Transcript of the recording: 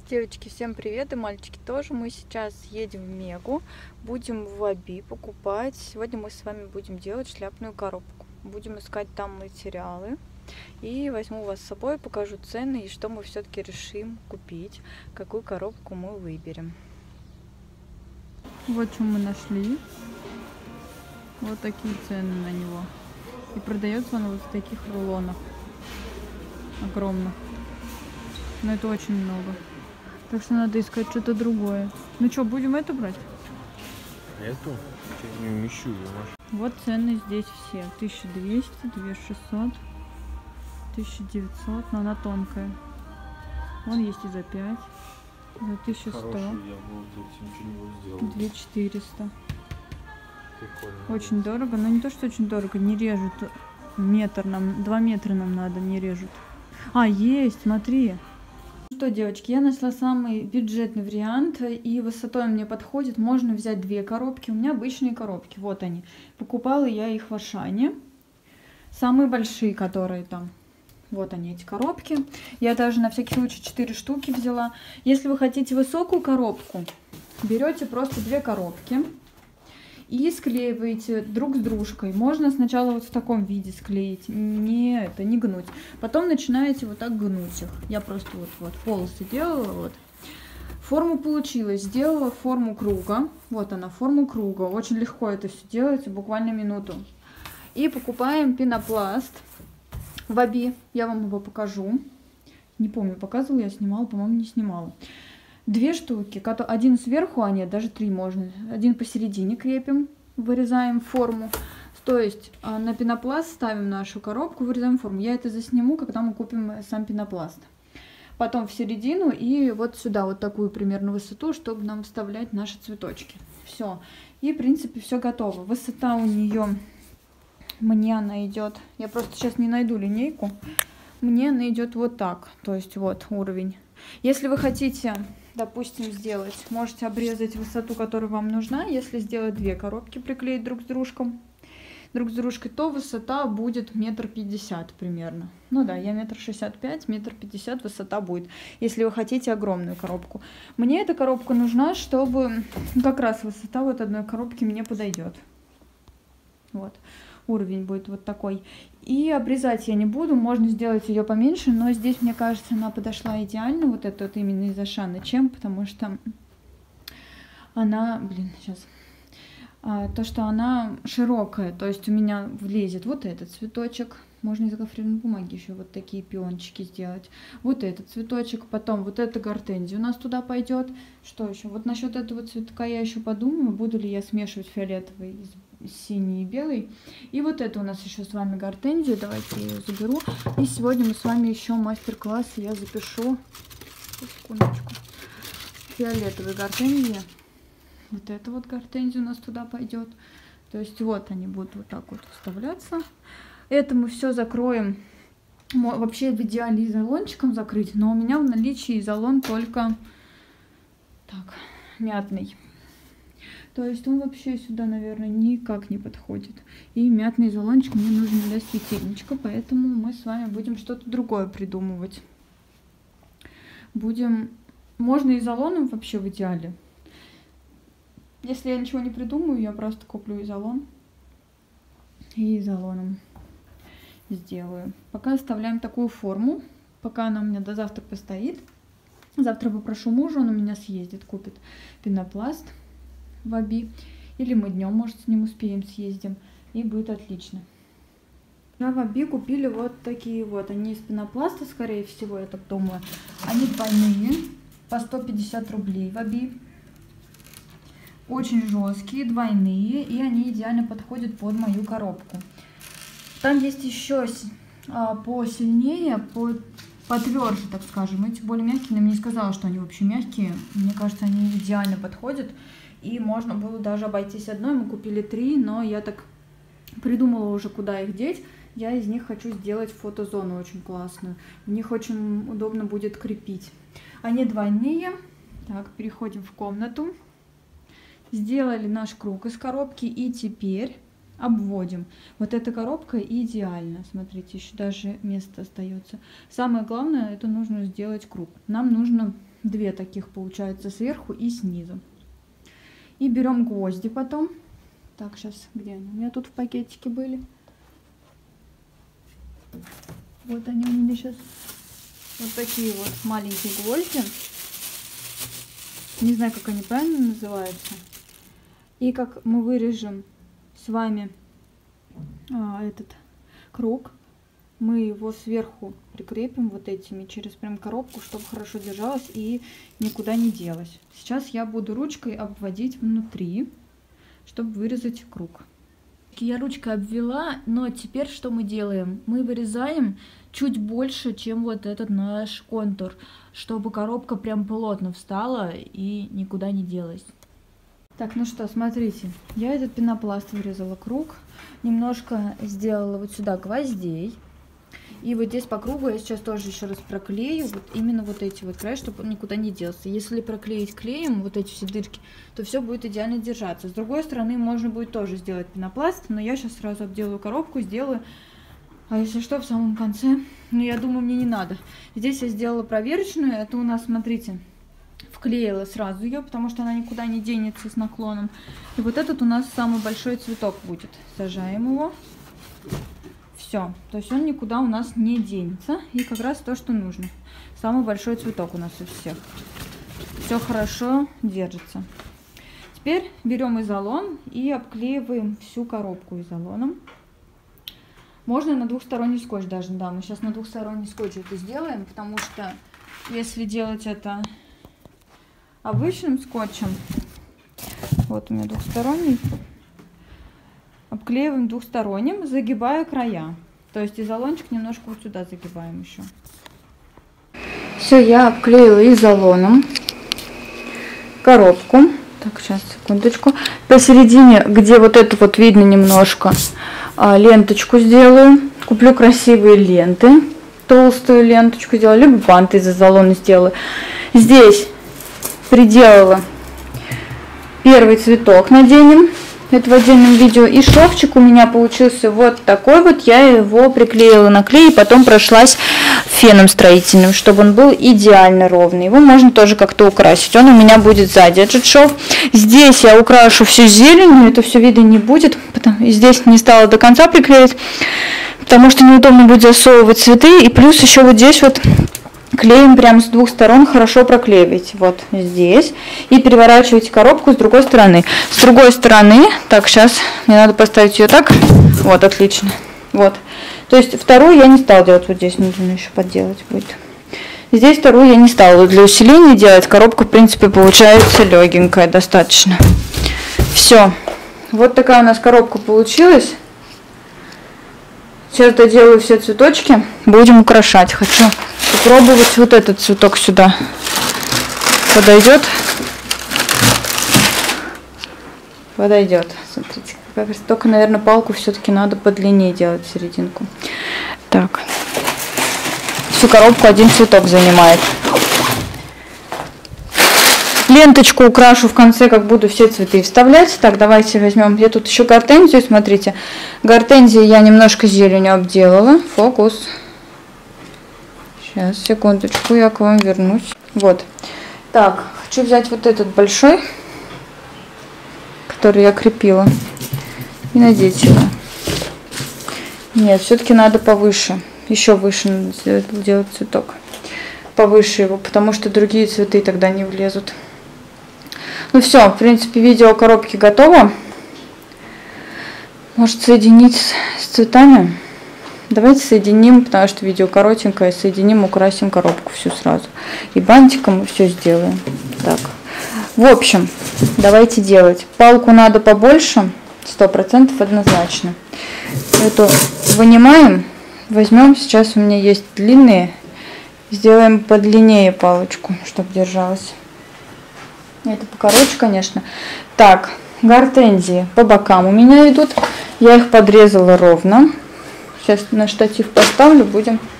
Девочки, всем привет, и мальчики тоже. Мы сейчас едем в Мегу, будем в Ваби покупать. Сегодня мы с вами будем делать шляпную коробку. Будем искать там материалы. И возьму вас с собой, покажу цены и что мы все-таки решим купить, какую коробку мы выберем. Вот что мы нашли. Вот такие цены на него. И продается он вот в таких рулонах. Огромных. Но это очень много. Так что надо искать что-то другое. Ну что, будем это брать? Эту? Я не умещу ее, Маша. Вот цены здесь все. 1200, 2600, 1900, но она тонкая. Вон есть и за 5, за 1100, Хорошую я бы ничего не сделал. 2400. Прикольно. Очень дорого, но не то, что очень дорого, не режут метр нам, 2 метра нам надо, не режут. А, есть, смотри. Что, девочки, я нашла самый бюджетный вариант, и высотой он мне подходит. Можно взять 2 коробки. У меня обычные коробки, вот они. Покупала я их в Ашане. Самые большие, которые там. Вот они, эти коробки. Я даже на всякий случай 4 штуки взяла. Если вы хотите высокую коробку, берете просто 2 коробки и склеиваете друг с дружкой. Можно сначала вот в таком виде склеить, не гнуть. Потом начинаете вот так гнуть их. Я просто вот полосы делала, вот. Форму получилась. Сделала форму круга. Вот она, форму круга. Очень легко это все делается, буквально минуту. И покупаем пенопласт Ваби. Я вам его покажу. Не помню, показывала я, снимала, по-моему, не снимала. 2 штуки, один сверху, а нет, даже 3 можно. Один посередине крепим, вырезаем форму. То есть на пенопласт ставим нашу коробку, вырезаем форму. Я это засниму, когда мы купим сам пенопласт. Потом в середину и вот сюда, вот такую примерно высоту, чтобы нам вставлять наши цветочки. Все. И, в принципе, все готово. Высота у нее, мне она идет, я просто сейчас не найду линейку, мне она идет вот так. То есть вот уровень. Если вы хотите, допустим, сделать, можете обрезать высоту, которая вам нужна. Если сделать 2 коробки, приклеить друг с дружкой, то высота будет 1,50 м примерно. Ну да, я 1,65 м, 1,50 м высота будет, если вы хотите огромную коробку. Мне эта коробка нужна, чтобы как раз высота вот одной коробки мне подойдет. Вот. Уровень будет вот такой. И обрезать я не буду, можно сделать ее поменьше, но здесь, мне кажется, она подошла идеально, вот это вот именно из Ашана. Чем? Потому что она, сейчас, то, что она широкая, то есть у меня влезет вот этот цветочек, можно из гофрированной бумаги еще вот такие пиончики сделать, вот этот цветочек, потом вот эта гортензия у нас туда пойдет. Что еще? Вот насчет этого цветка я еще подумаю, буду ли я смешивать фиолетовый синий и белый. И вот это у нас еще с вами гортензия. Давайте я ее заберу. И сегодня мы с вами еще мастер-класс. Я запишу. Секундочку. Фиолетовые гортензии. Вот эта вот гортензия у нас туда пойдет. То есть вот они будут вот так вот вставляться. Это мы все закроем. Вообще в идеале изолончиком закрыть. Но у меня в наличии изолон только так, мятный. То есть он вообще сюда, наверное, никак не подходит. И мятный изолончик мне нужен для светильничка, поэтому мы с вами будем что-то другое придумывать. Можно изолоном вообще в идеале. Если я ничего не придумаю, я просто куплю изолон и изолоном сделаю. Пока оставляем такую форму, пока она у меня до завтра постоит. Завтра попрошу мужа, он у меня съездит, купит пенопласт Ваби, или мы днем, может, с ним успеем, съездим, и будет отлично. На Ваби купили вот такие вот, они из пенопласта, скорее всего, я так думаю. Они двойные, по 150 рублей Ваби. Очень жесткие, двойные, и они идеально подходят под мою коробку. Там есть еще посильнее, потверже, так скажем. Эти более мягкие, но мне не сказала, что они вообще мягкие. Мне кажется, они идеально подходят. И можно было даже обойтись одной. Мы купили 3, но я так придумала уже, куда их деть. Я из них хочу сделать фотозону очень классную. В них очень удобно будет крепить. Они двойные. Так, переходим в комнату. Сделали наш круг из коробки. И теперь обводим. Вот эта коробка идеальна. Смотрите, еще даже место остается. Самое главное, это нужно сделать круг. Нам нужно 2 таких получается сверху и снизу. И берем гвозди потом. Так, сейчас, где они? У меня тут в пакетике были. Вот они у меня сейчас. Вот такие вот маленькие гвозди. Не знаю, как они правильно называются. И как мы вырежем с вами этот круг, мы его сверху прикрепим вот этими через прям коробку, чтобы хорошо держалось и никуда не делось. Сейчас я буду ручкой обводить внутри, чтобы вырезать круг. Я ручкой обвела, но теперь что мы делаем? Мы вырезаем чуть больше, чем вот этот наш контур, чтобы коробка прям плотно встала и никуда не делась. Так, ну что, смотрите, я этот пенопласт вырезала круг, немножко сделала вот сюда гвоздей. И вот здесь по кругу я сейчас тоже еще раз проклею вот именно вот эти вот края, чтобы он никуда не делся. Если проклеить клеем вот эти все дырки, то все будет идеально держаться. С другой стороны можно будет тоже сделать пенопласт, но я сейчас сразу обделаю коробку, сделаю. А если что, в самом конце, ну я думаю, мне не надо. Здесь я сделала проверочную, это у нас, смотрите, вклеила сразу ее, потому что она никуда не денется с наклоном. И вот этот у нас самый большой цветок будет. Сажаем его. Все, то есть он никуда у нас не денется. И как раз то, что нужно. Самый большой цветок у нас у всех. Все хорошо держится. Теперь берем изолон и обклеиваем всю коробку изолоном. Можно на двухсторонний скотч даже, да, мы сейчас на двухсторонний скотч это сделаем, потому что если делать это обычным скотчем, вот у меня двухсторонний, обклеиваем двухсторонним, загибая края. То есть изолончик немножко вот сюда загибаем еще. Все, я обклеила изолоном коробку. Так, сейчас, секундочку. Посередине, где вот это вот видно немножко, ленточку сделаю. Куплю красивые ленты. Толстую ленточку сделаю, либо бант из изолона сделаю. Здесь приделала первый цветок, наденем. Это в отдельном видео. И шовчик у меня получился вот такой вот. Я его приклеила на клей и потом прошлась феном строительным, чтобы он был идеально ровный. Его можно тоже как-то украсить. Он у меня будет сзади, этот шов. Здесь я украшу всю зеленью, это все видно не будет. Здесь не стала до конца приклеить, потому что неудобно будет засовывать цветы. И плюс еще вот здесь вот клеем прямо с двух сторон, хорошо проклеиваете. Вот здесь. И переворачиваете коробку с другой стороны. С другой стороны, так, сейчас мне надо поставить ее так. Вот, отлично. Вот. То есть вторую я не стала делать вот здесь, нужно еще подделать будет. Здесь вторую я не стала для усиления делать. Коробка, в принципе, получается легенькая достаточно. Все. Вот такая у нас коробка получилась. Сейчас доделаю все цветочки. Будем украшать. Хочу попробовать вот этот цветок сюда. Подойдет? Подойдет. Смотрите, как раз только, наверное, палку все-таки надо подлиннее делать серединку. Так. Всю коробку один цветок занимает. Ленточку украшу в конце, как буду все цветы вставлять. Так, давайте возьмем. Я тут еще гортензию, смотрите. Гортензию я немножко зеленью обделала. Фокус. Сейчас, секундочку, я к вам вернусь. Вот. Так, хочу взять вот этот большой, который я крепила, и надеть его. Нет, все-таки надо повыше. Еще выше надо делать цветок. Повыше его, потому что другие цветы тогда не влезут. Ну все, в принципе, видео коробки готово. Может соединить с цветами? Давайте соединим, потому что видео коротенькое. Соединим, украсим коробку всю сразу. И бантиком мы все сделаем. Так. В общем, давайте делать. Палку надо побольше, 100% однозначно. Эту вынимаем. Возьмем, сейчас у меня есть длинные. Сделаем подлиннее палочку, чтобы держалась. Это покороче, конечно. Так, гортензии по бокам у меня идут. Я их подрезала ровно. Сейчас на штатив поставлю, будем